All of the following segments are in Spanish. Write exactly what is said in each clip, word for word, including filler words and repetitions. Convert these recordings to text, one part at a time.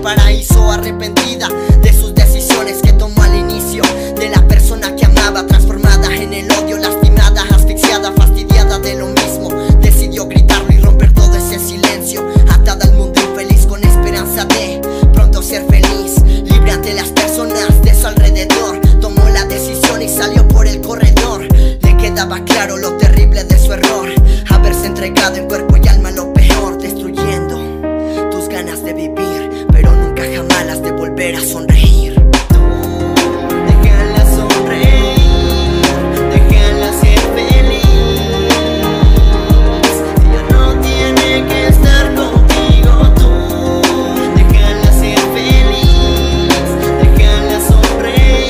paraíso, arrepentida de sus decisiones que tomó al inicio, de la persona que amaba, transformada en el odio, lastimada, asfixiada, fastidiada de lo mismo. Decidió gritarlo y romper todo ese silencio, atada al mundo infeliz con esperanza de pronto ser feliz, libre ante las personas de su alrededor. Tomó la decisión y salió por el corredor. Le quedaba claro lo terrible de su error, haberse entregado en cuerpo y alma lo peor, destruyendo tus ganas de vivir, pero nunca jamás las de volver a sonreír. Tú, déjala sonreír, déjala ser feliz. Ella no tiene que estar contigo. Tú, déjala ser feliz, déjala sonreír.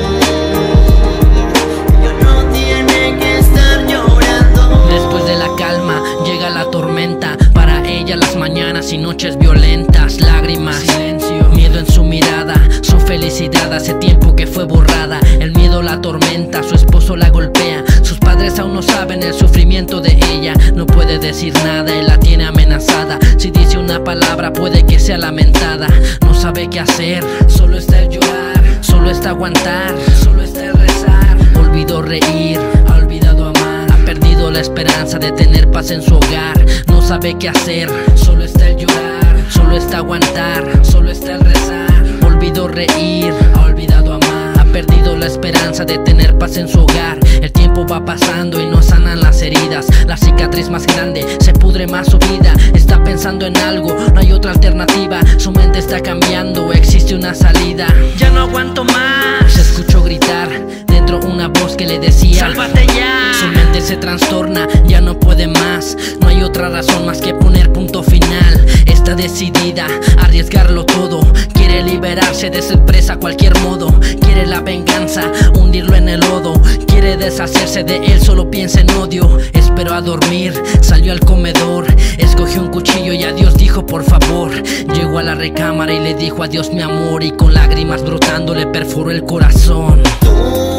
Ella no tiene que estar llorando. Después de la calma llega la tormenta, para ella las mañanas y noches violentas, lágrimas, silencio, miedo en su mirada, su felicidad hace tiempo que fue borrada. El miedo la atormenta, su esposo la golpea, sus padres aún no saben el sufrimiento de ella. No puede decir nada, él la tiene amenazada. Si dice una palabra puede que sea lamentada. No sabe qué hacer, solo está el llorar, solo está aguantar, solo está el rezar. Olvidó reír, ha olvidado amar, ha perdido la esperanza de tener paz en su hogar. No sabe qué hacer, solo está el llorar, solo está aguantar, solo está el rezar. Olvidó reír, ha olvidado amar, ha perdido la esperanza de tener paz en su hogar. El tiempo va pasando y no sanan las heridas, la cicatriz más grande, se pudre más su vida. Está pensando en algo, no hay otra alternativa, su mente está cambiando, existe una salida. Ya no aguanto más, se escuchó gritar dentro una voz que le decía: sálvate ya. Su mente se trastorna, ya no puede más, no hay otra razón más que poner punto final. Está decidida a arriesgarlo todo, quiere liberarse de ser presa a cualquier modo. Quiere la venganza, hundirlo en el lodo, quiere deshacerse de él, solo piensa en odio. Esperó a dormir, salió al comedor, escogió un cuchillo y a Dios dijo por favor. Llegó a la recámara y le dijo adiós mi amor, y con lágrimas brotando le perforó el corazón. Tú,